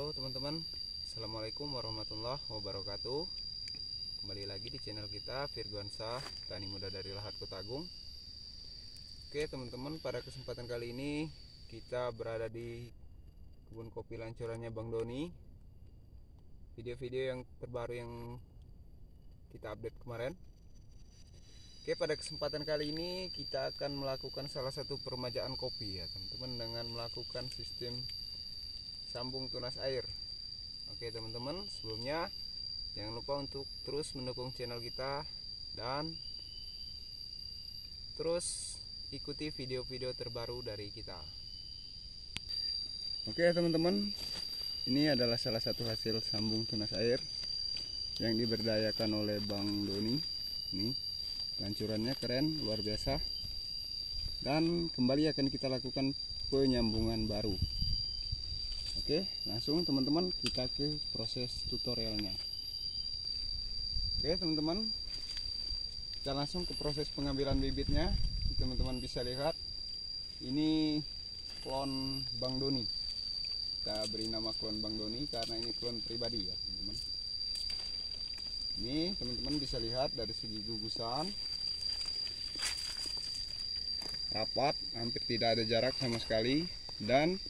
Halo teman-teman, Assalamualaikum warahmatullahi wabarakatuh. Kembali lagi di channel kita, Virgonsa, Petani Muda dari Lahat Kota Agung. Oke teman-teman, pada kesempatan kali ini kita berada di kebun kopi lancurannya Bang Doni. Video-video yang terbaru yang kita update kemarin. Oke, pada kesempatan kali ini kita akan melakukan salah satu peremajaan kopi ya teman-teman, dengan melakukan sistem sambung tunas air. Oke teman-teman, sebelumnya jangan lupa untuk terus mendukung channel kita dan terus ikuti video-video terbaru dari kita. Oke teman-teman, ini adalah salah satu hasil sambung tunas air yang diberdayakan oleh Bang Doni. Ini lancurannya keren, luar biasa. Dan kembali akan kita lakukan penyambungan baru. Oke, langsung teman-teman kita ke proses tutorialnya. Oke teman-teman, kita langsung ke proses pengambilan bibitnya. Teman-teman bisa lihat, ini klon Bang Doni. Kita beri nama klon Bang Doni karena ini klon pribadi ya teman-teman. Ini teman-teman bisa lihat dari segi gugusan rapat, hampir tidak ada jarak sama sekali, dan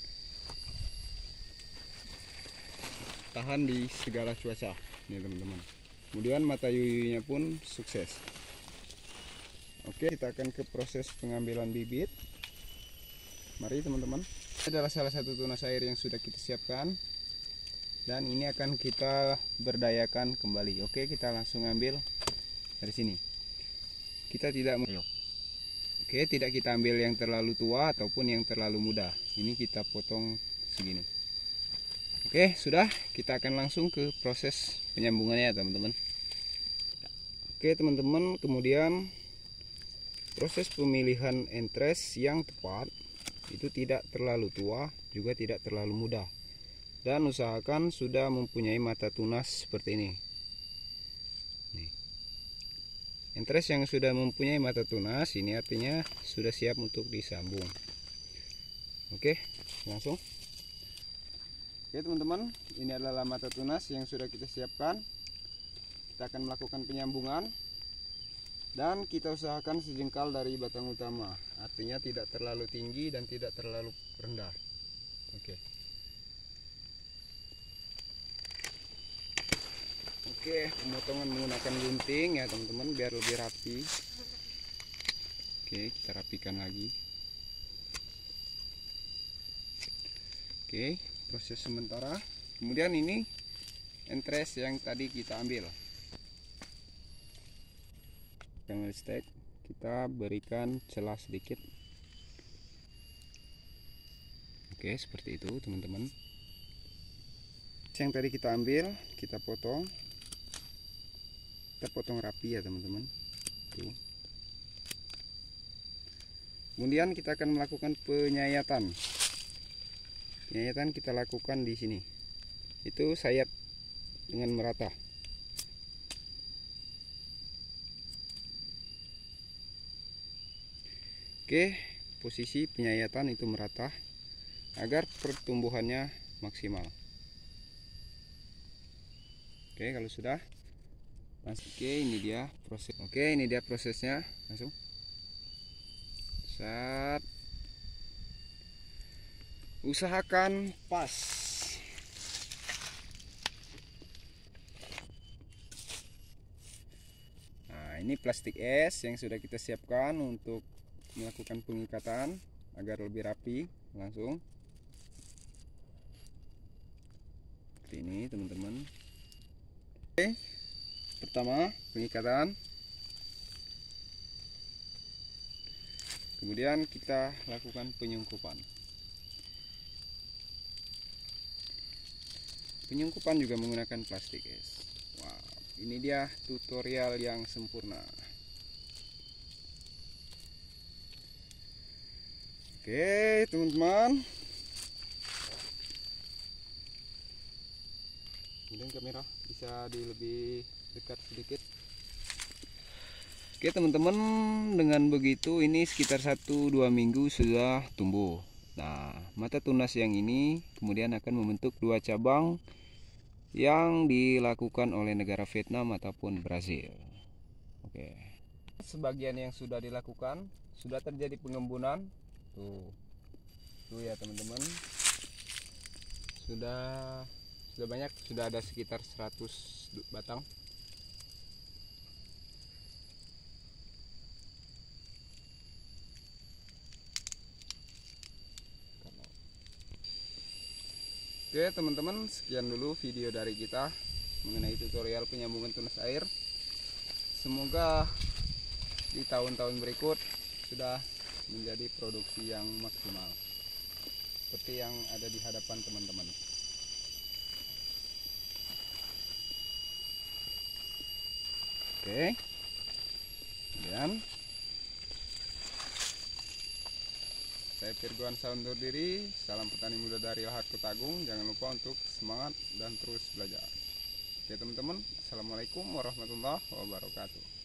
tahan di segala cuaca nih teman-teman. Kemudian mata yuyunya pun sukses. Oke, kita akan ke proses pengambilan bibit. Mari teman-teman. Ini adalah salah satu tunas air yang sudah kita siapkan dan ini akan kita berdayakan kembali. Oke, kita langsung ambil dari sini. Kita tidak Oke, tidak kita ambil yang terlalu tua ataupun yang terlalu muda. Ini kita potong segini. Oke, sudah, kita akan langsung ke proses penyambungannya teman-teman. Oke teman-teman, kemudian proses pemilihan entres yang tepat itu tidak terlalu tua juga tidak terlalu muda, dan usahakan sudah mempunyai mata tunas seperti ini. Nih. Entres yang sudah mempunyai mata tunas ini artinya sudah siap untuk disambung. Oke, langsung. Oke teman-teman, ini adalah mata tunas yang sudah kita siapkan. Kita akan melakukan penyambungan dan kita usahakan sejengkal dari batang utama, artinya tidak terlalu tinggi dan tidak terlalu rendah. Oke, pemotongan menggunakan gunting ya teman-teman biar lebih rapi. Oke, kita rapikan lagi. Oke, proses sementara. Kemudian ini entres yang tadi kita ambil. Dengan stek kita berikan celah sedikit. Oke, seperti itu teman-teman. Yang tadi kita ambil, kita potong. Kita potong rapi ya teman-teman. Tuh. Kemudian kita akan melakukan penyayatan. Penyayatan kita lakukan di sini. Itu sayat dengan merata. Oke, posisi penyayatan itu merata agar pertumbuhannya maksimal. Oke, kalau sudah langsung. Oke, ini dia proses. Oke, ini dia prosesnya. Langsung. Saat usahakan pas. Nah, ini plastik es yang sudah kita siapkan untuk melakukan pengikatan agar lebih rapi. Langsung seperti ini teman-teman. Oke, pertama pengikatan, kemudian kita lakukan penyungkupan. Penyungkupan juga menggunakan plastik es. Wow, ini dia tutorial yang sempurna. Oke teman-teman, kemudian kamera bisa lebih dekat sedikit. Oke teman-teman, dengan begitu ini sekitar 1-2 minggu sudah tumbuh. Nah, mata tunas yang ini kemudian akan membentuk dua cabang yang dilakukan oleh negara Vietnam ataupun Brazil. Oke. Sebagian yang sudah dilakukan, sudah terjadi pengembunan. Tuh ya teman-teman. Sudah banyak, sudah ada sekitar 100 batang. Oke teman-teman, sekian dulu video dari kita mengenai tutorial penyambungan tunas air. Semoga di tahun-tahun berikut sudah menjadi produksi yang maksimal seperti yang ada di hadapan teman-teman. Oke, kemudian saya Firgoansyah undur diri. Salam petani muda dari Lahat Kota Agung. Jangan lupa untuk semangat dan terus belajar. Oke teman-teman, assalamualaikum warahmatullahi wabarakatuh.